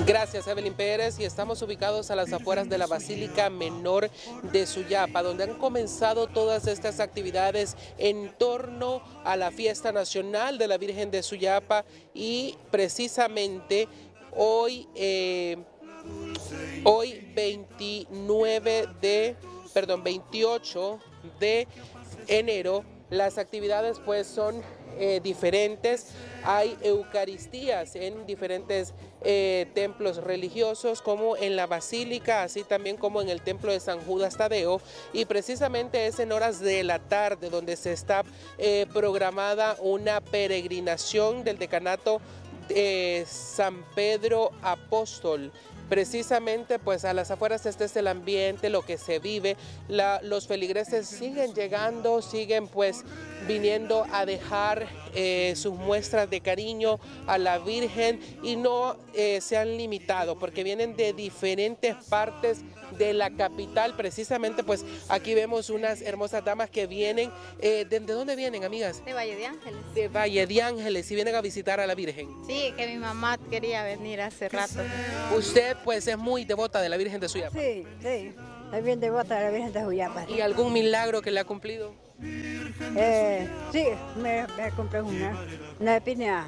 Gracias, Evelyn Pérez, y estamos ubicados a las afueras de la Basílica Menor de Suyapa, donde han comenzado todas estas actividades en torno a la fiesta nacional de la Virgen de Suyapa y precisamente hoy 28 de enero, las actividades pues son diferentes. Hay eucaristías en diferentes templos religiosos, como en la Basílica, así también como en el templo de San Judas Tadeo, y precisamente es en horas de la tarde donde se está programada una peregrinación del decanato San Pedro Apóstol. Precisamente pues a las afueras este es el ambiente, lo que se vive. Los feligreses siguen llegando, siguen pues viniendo a dejar sus muestras de cariño a la Virgen, y no se han limitado porque vienen de diferentes partes de la capital. Precisamente pues aquí vemos unas hermosas damas que vienen, ¿de dónde vienen, amigas? De Valle de Ángeles. De Valle de Ángeles, y vienen a visitar a la Virgen. Sí, que mi mamá quería venir hace rato. Usted pues es muy devota de la Virgen de Suyapa. Sí, sí, es bien devota de la Virgen de Suyapa. ¿Y algún milagro que le ha cumplido? Sí, me compré una espina,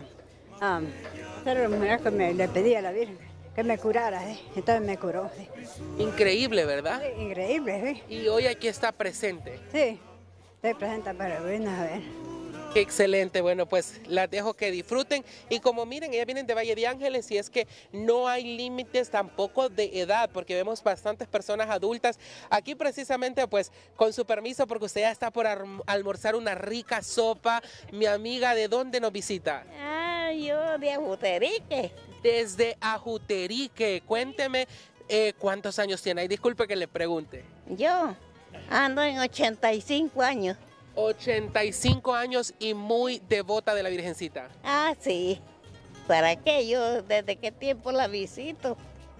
era una mujer que le pedí a la Virgen que me curara, entonces me curó. Sí. Increíble, ¿verdad? Sí, increíble, sí. Y hoy aquí está presente. Sí, estoy presente para venir a ver. Qué excelente. Bueno, pues las dejo que disfruten, y como miren, ellas vienen de Valle de Ángeles, y es que no hay límites tampoco de edad, porque vemos bastantes personas adultas aquí precisamente. Pues con su permiso, porque usted ya está por almorzar una rica sopa. Mi amiga, ¿de dónde nos visita? Ah, yo de Ajuterique. Desde Ajuterique. Cuénteme cuántos años tiene. Y disculpe que le pregunte. Yo ando en 85 años. 85 años y muy devota de la Virgencita. Ah, sí. ¿Para qué? Yo desde qué tiempo la visito.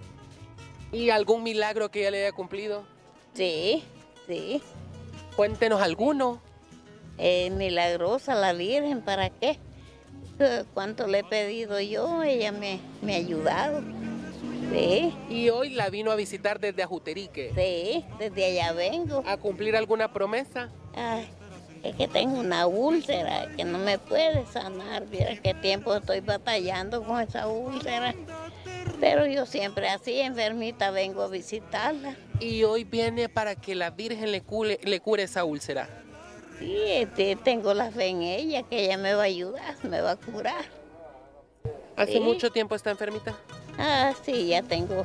¿Y algún milagro que ella le haya cumplido? Sí, sí. Cuéntenos alguno. Milagrosa la Virgen, ¿para qué? ¿Cuánto le he pedido yo? Ella me ha ayudado. Sí. Y hoy la vino a visitar desde Ajuterique. Sí, desde allá vengo. ¿A cumplir alguna promesa? Ay, es que tengo una úlcera que no me puede sanar. Mira qué tiempo estoy batallando con esa úlcera. Pero yo siempre así, enfermita, vengo a visitarla. Y hoy viene para que la Virgen le cure esa úlcera. Sí, tengo la fe en ella, que ella me va a ayudar, me va a curar. ¿Hace Sí. mucho tiempo está enfermita? Ah, sí, ya tengo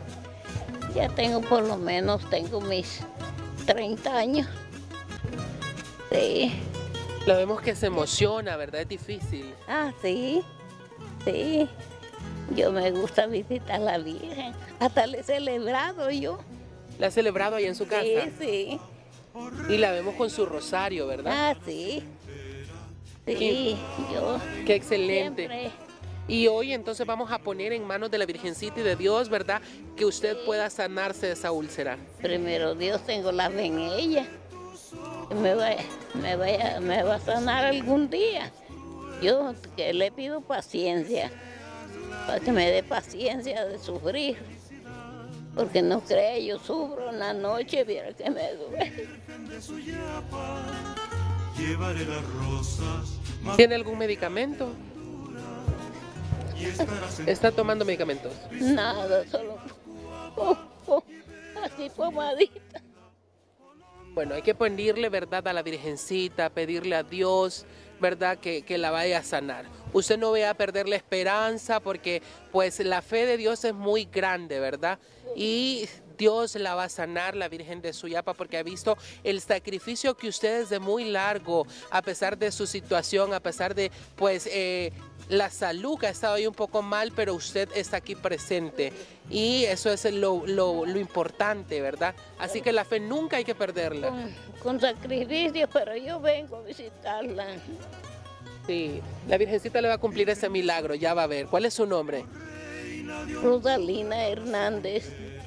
por lo menos, tengo mis 30 años. Sí. La vemos que se emociona, ¿verdad? Es difícil. Ah, sí, sí. Yo me gusta visitar a la Virgen. Hasta le he celebrado yo. ¿La ha celebrado ahí en su casa? Sí, sí. Y la vemos con su rosario, ¿verdad? Ah, sí. Sí, yo Qué excelente. siempre. Y hoy entonces vamos a poner en manos de la Virgencita y de Dios, ¿verdad?, que usted pueda sanarse de esa úlcera. Primero Dios, tengo la fe en ella. Que me va a sanar algún día. Yo que le pido paciencia, para que me dé paciencia de sufrir. Porque no cree, yo sufro en la noche, viera que me duele. ¿Tiene algún medicamento? ¿Está tomando medicamentos? Nada, solo así pomadita. Bueno, hay que pedirle, ¿verdad?, a la Virgencita, pedirle a Dios, ¿verdad?, que la vaya a sanar. Usted no vaya a perder la esperanza, porque pues la fe de Dios es muy grande, ¿verdad? Y Dios la va a sanar, la Virgen de Suyapa, porque ha visto el sacrificio que usted desde muy largo, a pesar de su situación, a pesar de pues la salud que ha estado ahí un poco mal, pero usted está aquí presente, y eso es lo importante, ¿verdad? Así que la fe nunca hay que perderla. Con sacrificio, pero yo vengo a visitarla. Sí, la Virgencita le va a cumplir ese milagro, ya va a ver. ¿Cuál es su nombre? Rosalina Hernández,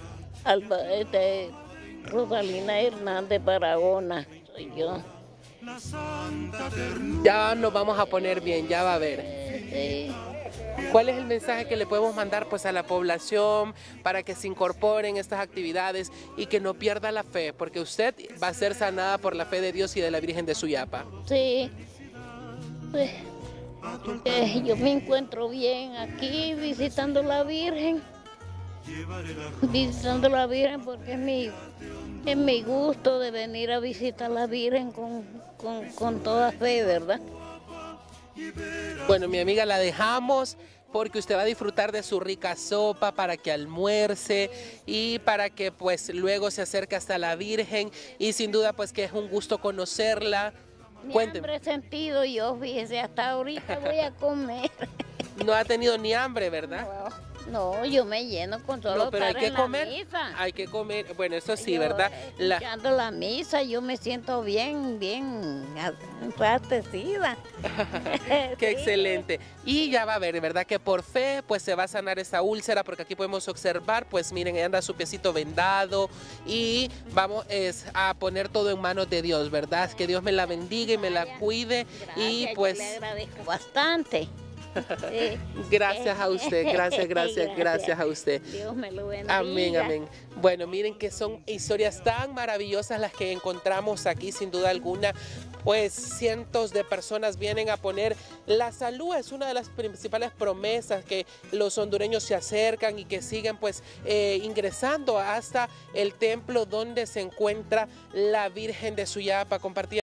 Rosalina Hernández Barahona, soy yo. Ya nos vamos a poner bien, ya va a ver. Sí. ¿Cuál es el mensaje que le podemos mandar pues a la población para que se incorporen estas actividades y que no pierda la fe? Porque usted va a ser sanada por la fe de Dios y de la Virgen de Suyapa. Sí, pues, yo me encuentro bien aquí visitando la Virgen. Visitando la Virgen porque es mi gusto de venir a visitar a la Virgen con toda fe, ¿verdad? Bueno, mi amiga, la dejamos porque usted va a disfrutar de su rica sopa para que almuerce y para que pues luego se acerque hasta la Virgen, y sin duda pues que es un gusto conocerla. Cuénteme. Ni hambre he sentido yo, fíjese, hasta ahorita voy a comer. No ha tenido ni hambre, ¿verdad? No, yo me lleno con todo No, pero hay que comer. Misa. Hay que comer. Bueno, eso sí, Yo, ¿verdad? Escuchando la misa, yo me siento bien abastecida. Qué Sí. excelente. Y ya va a ver, ¿verdad? Que por fe pues se va a sanar esa úlcera, porque aquí podemos observar, pues miren, anda su piecito vendado, y vamos a poner todo en manos de Dios, ¿verdad? Que Dios me la bendiga y me la cuide. Gracias, Y pues yo le agradezco bastante. Sí. Gracias a usted, gracias a usted. Dios me lo bendiga. Amén, amén. Bueno, miren que son historias tan maravillosas las que encontramos aquí, sin duda alguna. Pues cientos de personas vienen a poner la salud, es una de las principales promesas, que los hondureños se acercan y que siguen pues ingresando hasta el templo donde se encuentra la Virgen de Suyapa. Compartir